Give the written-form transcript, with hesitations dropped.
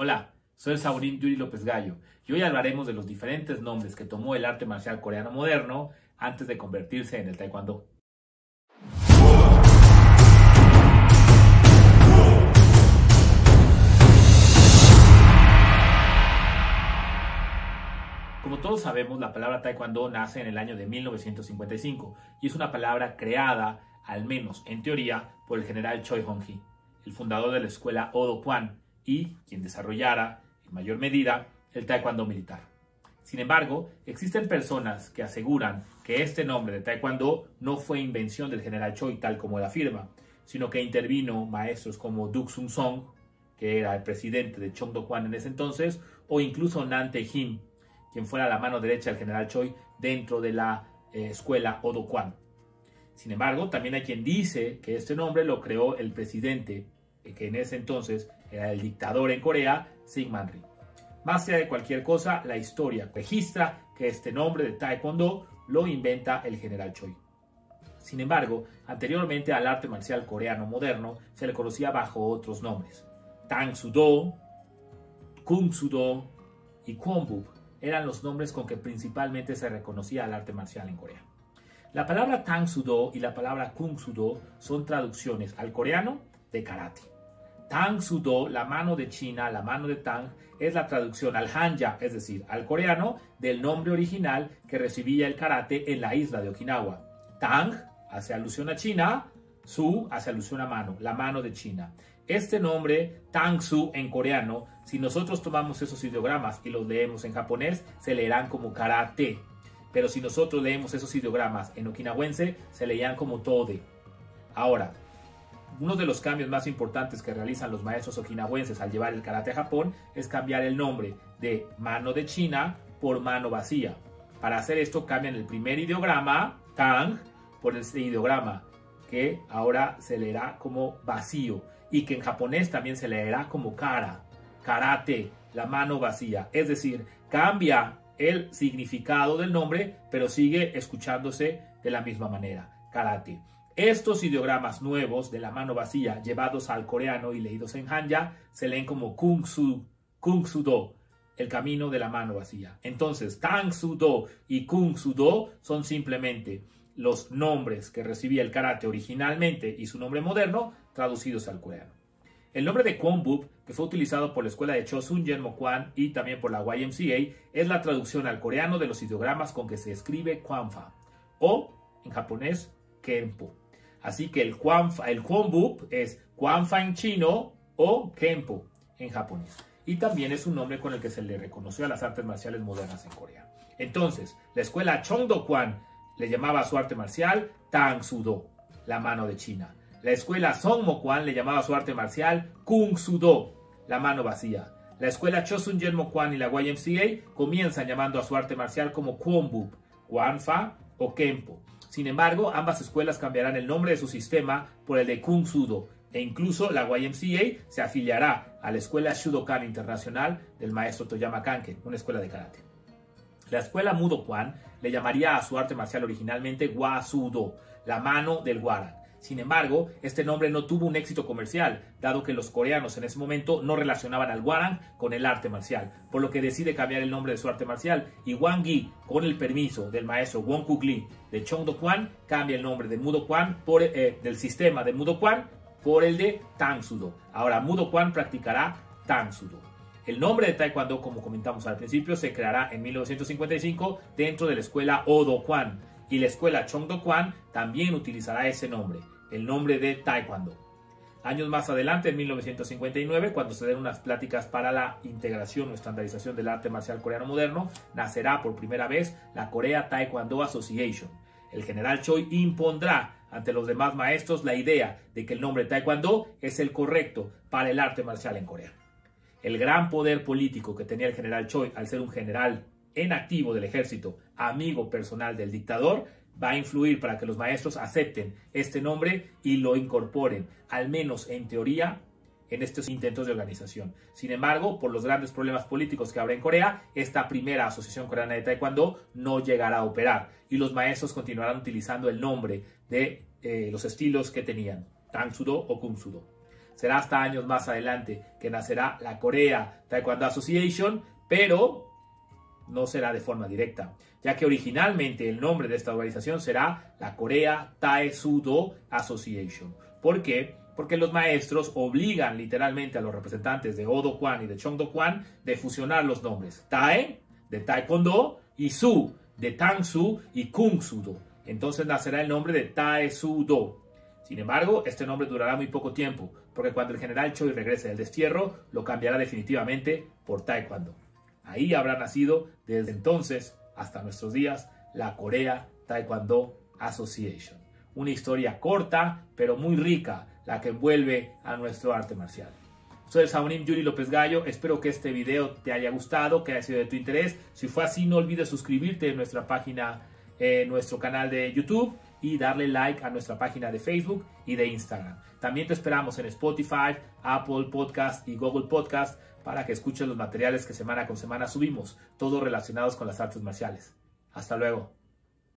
Hola, soy el Saborín Yuri López Gallo y hoy hablaremos de los diferentes nombres que tomó el arte marcial coreano moderno antes de convertirse en el Taekwondo. Como todos sabemos, la palabra Taekwondo nace en el año de 1955 y es una palabra creada, al menos en teoría, por el general Choi Hong-hee, el fundador de la escuela Odo Kwan y quien desarrollara, en mayor medida, el Taekwondo militar. Sin embargo, existen personas que aseguran que este nombre de Taekwondo no fue invención del general Choi tal como él afirma, sino que intervino maestros como Duk Sung Song, que era el presidente de Chong Do Kwan en ese entonces, o incluso Nan Tae-him, quien fuera la mano derecha del general Choi dentro de la escuela Odo Kwan. Sin embargo, también hay quien dice que este nombre lo creó el presidente, que en ese entonces era el dictador en Corea, Syngman Rhee. Más allá de cualquier cosa, la historia registra que este nombre de Taekwondo lo inventa el general Choi. Sin embargo, anteriormente al arte marcial coreano moderno se le conocía bajo otros nombres. Tang Soo Do, Kung Soo Do y Kwon-buk eran los nombres con que principalmente se reconocía al arte marcial en Corea. La palabra Tang Soo Do y la palabra Kung Soo Do son traducciones al coreano de karate. Tang Soo Do, la mano de China, la mano de Tang, es la traducción al hanja, es decir, al coreano, del nombre original que recibía el karate en la isla de Okinawa. Tang hace alusión a China, Soo hace alusión a mano, la mano de China. Este nombre, Tang Soo en coreano, si nosotros tomamos esos ideogramas y los leemos en japonés, se leerán como karate. Pero si nosotros leemos esos ideogramas en okinawense, se leían como tode. Ahora, uno de los cambios más importantes que realizan los maestros okinawenses al llevar el karate a Japón es cambiar el nombre de mano de China por mano vacía. Para hacer esto cambian el primer ideograma, Tang, por el ideograma que ahora se leerá como vacío y que en japonés también se leerá como kara, karate, la mano vacía. Es decir, cambia el significado del nombre, pero sigue escuchándose de la misma manera, karate. Estos ideogramas nuevos de la mano vacía llevados al coreano y leídos en hanja se leen como Kung Soo Do, el camino de la mano vacía. Entonces, Tang Soo Do y Kung Soo Do son simplemente los nombres que recibía el karate originalmente y su nombre moderno traducidos al coreano. El nombre de Kwon-buk, que fue utilizado por la escuela de Chosun Yenmo Kwan y también por la YMCA, es la traducción al coreano de los ideogramas con que se escribe Kwanfa o, en japonés, Kenpo. Así que el Kwon-buk es Kwanfa en chino o Kenpo en japonés. Y también es un nombre con el que se le reconoció a las artes marciales modernas en Corea. Entonces, la escuela Chong Do Kwan le llamaba a su arte marcial Tang Soo Do, la mano de China. La escuela Songmo Kwan le llamaba a su arte marcial Kung Soo Do, la mano vacía. La escuela Chosun Yenmo Kwan y la YMCA comienzan llamando a su arte marcial como Kwon-buk, Kwanfa o Kenpo. Sin embargo, ambas escuelas cambiarán el nombre de su sistema por el de Kung Soo Do e incluso la YMCA se afiliará a la escuela Shudokan Internacional del maestro Toyama Kanken, una escuela de karate. La escuela Mudo Kwan le llamaría a su arte marcial originalmente Hwa Soo Do, la mano del Hwarang. Sin embargo, este nombre no tuvo un éxito comercial, dado que los coreanos en ese momento no relacionaban al Hwarang con el arte marcial, por lo que decide cambiar el nombre de su arte marcial y Wang Yi, con el permiso del maestro Won Kuk Lee de Chong Do Kwan, cambia el nombre de Mudo Kwan del sistema de Mudo Kwan por el de Tang Soo Do. Ahora Mudo Kwan practicará Tang Soo Do. El nombre de Taekwondo, como comentamos al principio, se creará en 1955 dentro de la escuela Odo Kwan y la escuela Chong Do Kwan también utilizará ese nombre, el nombre de Taekwondo. Años más adelante, en 1959, cuando se den unas pláticas para la integración o estandarización del arte marcial coreano moderno, nacerá por primera vez la Korea Taekwondo Association. El general Choi impondrá ante los demás maestros la idea de que el nombre Taekwondo es el correcto para el arte marcial en Corea. El gran poder político que tenía el general Choi al ser un general en activo del ejército, amigo personal del dictador, va a influir para que los maestros acepten este nombre y lo incorporen, al menos en teoría, en estos intentos de organización. Sin embargo, por los grandes problemas políticos que habrá en Corea, esta primera asociación coreana de Taekwondo no llegará a operar y los maestros continuarán utilizando el nombre de los estilos que tenían, Tang Soo Do o Kung Soo Do. será hasta años más adelante que nacerá la Korea Taekwondo Association, pero no será de forma directa, ya que originalmente el nombre de esta organización será la Korea Tae-Soo-Do Association. ¿Por qué? Porque los maestros obligan literalmente a los representantes de Oh-Do Kwan y de Chung-Do Kwan de fusionar los nombres. Tae, de Taekwondo, y Su, de Tang-Soo y Kung-Soo-Do. Entonces nacerá el nombre de Tae-Soo-Do. Sin embargo, este nombre durará muy poco tiempo, porque cuando el general Choi regrese del destierro, lo cambiará definitivamente por Taekwondo. Ahí habrá nacido, desde entonces hasta nuestros días, la Korea Taekwondo Association. Una historia corta, pero muy rica, la que envuelve a nuestro arte marcial. Soy el Sabonim Yuri López Gallo. Espero que este video te haya gustado, que haya sido de tu interés. Si fue así, no olvides suscribirte en nuestra página, nuestro canal de YouTube, y darle like a nuestra página de Facebook y de Instagram. También te esperamos en Spotify, Apple Podcast y Google Podcast para que escuches los materiales que semana con semana subimos, todos relacionados con las artes marciales. Hasta luego.